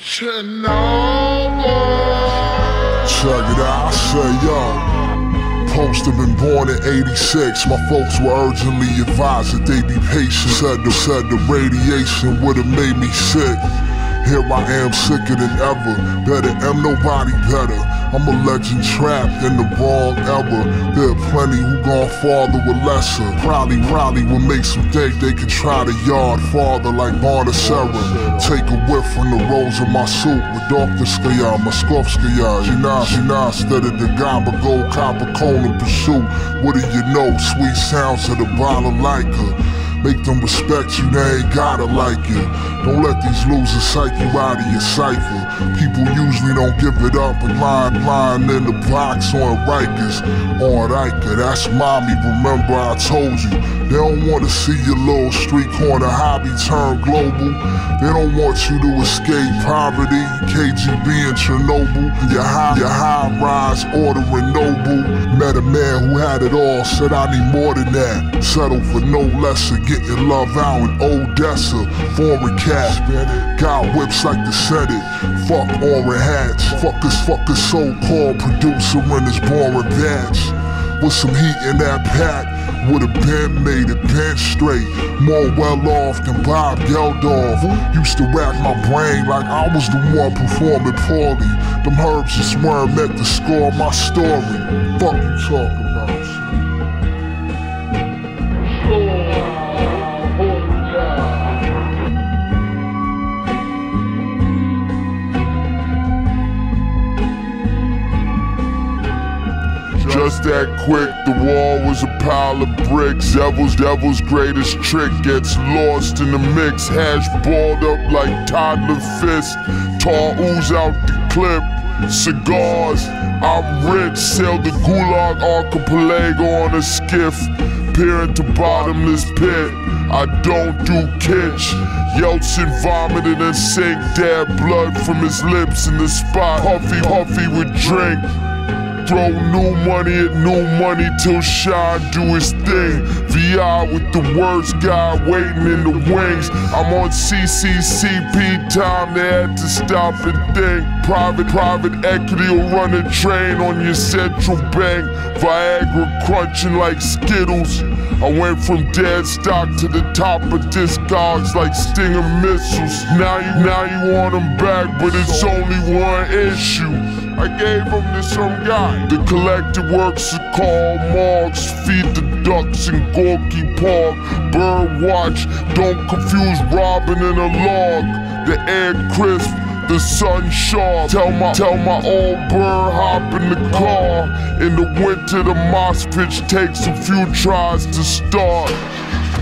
Check it out, I say yo. Post have been born in '86. My folks were urgently advised that they be patient. Said the radiation would've made me sick. Here I am, sicker than ever. Better am nobody better. I'm a legend trapped in the wrong era. There are plenty who gon' farther with lesser. Probably will make some think they can try the yard farther like Odessa. Take a whiff from the rolls of my soup with Odessa, Moskovskaya. Jina, instead of the gamba, gold copper cone in pursuit. What do you know? Sweet sounds of the balalaika. Make them respect you, they ain't gotta like you. Don't let these losers psych you out of your cipher. People usually don't give it up and lying in the box on Rikers. On Riker, that's mommy, remember I told you. They don't wanna see your little street corner hobby turn global. They don't want you to escape poverty, KGB and Chernobyl. Your high-rise ordering noble. Met a man who had it all, said I need more than that. Settle for no lesser, getting love out in Odessa. Foreign cat, got whips like the Senate. Fuck orange hats, fuck a so-called producer in his boring batch. With some heat in that pack, would've been made it bent straight. More well off than Bob Geldof. Used to rack my brain like I was the one performing poorly. Them herbs just weren't meant to score my story. Fuck you talking about, shit. Just that quick, the wall was a pile of bricks. Devil's greatest trick gets lost in the mix. Hash balled up like toddler fist. Tar ooze out the clip. Cigars, I'm rich. Sail the Gulag archipelago on a skiff. Peer into bottomless pit. I don't do kitsch. Yeltsin vomited and sank dab blood from his lips in the spot. Puffy would drink. Throw new money till Sean do his thing. VI with the worst guy waiting in the wings. I'm on CCCP time, they had to stop and think. Private equity will run a train on your central bank. Viagra crunching like Skittles. I went from dead stock to the top of discogs like Stinger missiles. Now you want them back, but it's only one issue. I gave them to some guy. The collected works are called Marks. Feed the ducks in Gorky Park. Bird watch, don't confuse Robin and a log. The air crisp, the sun sharp. Tell my old bird hop in the car. In the winter the mosh pitch takes a few tries to start.